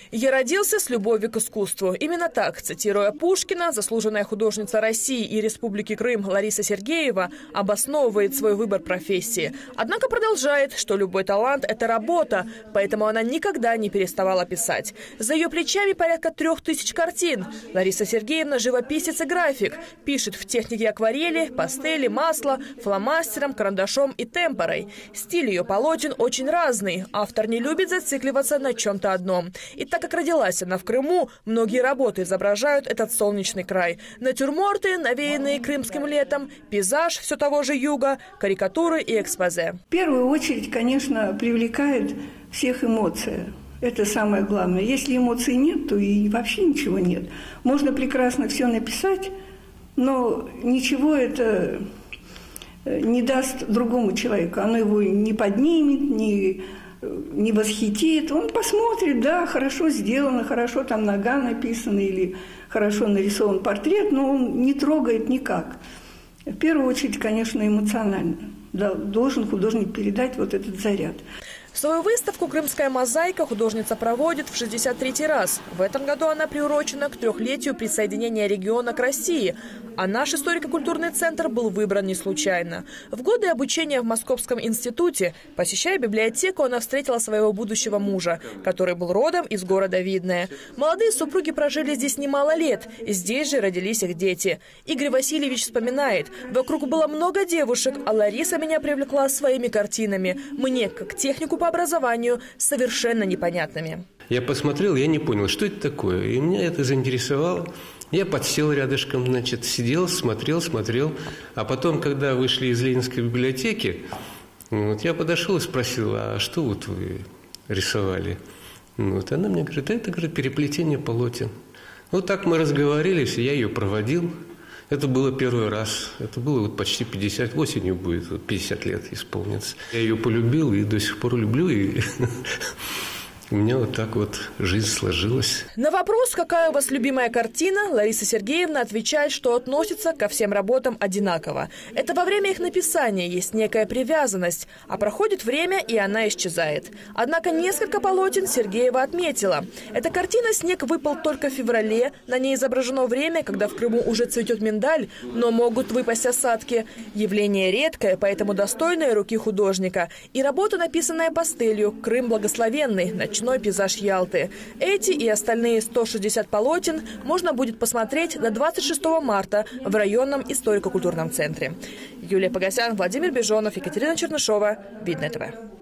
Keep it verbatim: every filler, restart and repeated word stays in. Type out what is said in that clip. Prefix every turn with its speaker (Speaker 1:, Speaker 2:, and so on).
Speaker 1: «Я родился с любовью к искусству». Именно так, цитируя Пушкина, заслуженная художница России и Республики Крым Лариса Сергеева обосновывает свой выбор профессии. Однако продолжает, что любой талант – это работа, поэтому она никогда не переставала писать. За ее плечами порядка трех тысяч картин. Лариса Сергеевна – живописец и график. Пишет в технике акварели, пастели, масла, фломастером, карандашом и темпорой. Стиль ее полотен очень разный. Автор не любит зацикливаться на чем-то одном. И так как родилась она в Крыму, многие работы изображают этот солнечный край. Натюрморты, навеянные крымским летом, пейзаж все того же юга, карикатуры и экспозе.
Speaker 2: В первую очередь, конечно, привлекает всех эмоция. Это самое главное. Если эмоций нет, то и вообще ничего нет. Можно прекрасно все написать, но ничего это не даст другому человеку. Оно его не поднимет, не... не восхитит, он посмотрит, да, хорошо сделано, хорошо там нога написана или хорошо нарисован портрет, но он не трогает никак. В первую очередь, конечно, эмоционально. Да, должен художник передать вот этот заряд.
Speaker 1: Свою выставку «Крымская мозаика» художница проводит в шестьдесят третий раз. В этом году она приурочена к трехлетию присоединения региона к России. А наш историко-культурный центр был выбран не случайно. В годы обучения в Московском институте, посещая библиотеку, она встретила своего будущего мужа, который был родом из города Видное. Молодые супруги прожили здесь немало лет. Здесь же родились их дети. Игорь Васильевич вспоминает: «Вокруг было много девушек, а Лариса меня привлекла своими картинами. Мне, как технику по образованию, совершенно непонятными».
Speaker 3: Я посмотрел, я не понял, что это такое. И меня это заинтересовало. Я подсел рядышком, значит, сидел, смотрел, смотрел. А потом, когда вышли из Ленинской библиотеки, вот, я подошел и спросил: а что вот вы рисовали? Вот, она мне говорит: это, говорит, переплетение полотен. Вот так мы разговорились, и я ее проводил. Это было первый раз. Это было вот почти пятьдесят, осенью будет, вот пятьдесят лет исполнится. Я ее полюбил и до сих пор люблю, и у меня вот так вот жизнь сложилась.
Speaker 1: На вопрос, какая у вас любимая картина, Лариса Сергеевна отвечает, что относится ко всем работам одинаково. Это во время их написания есть некая привязанность, а проходит время, и она исчезает. Однако несколько полотен Сергеева отметила. Эта картина «Снег выпал только в феврале». На ней изображено время, когда в Крыму уже цветет миндаль, но могут выпасть осадки. Явление редкое, поэтому достойное руки художника. И работа, написанная пастелью «Крым благословенный», ночной пейзаж Ялты. Эти и остальные сто шестьдесят полотен можно будет посмотреть до двадцать шестого марта в районном историко-культурном центре. Юлия Погосян, Владимир Бежонов, Екатерина Чернышова. Видное ТВ.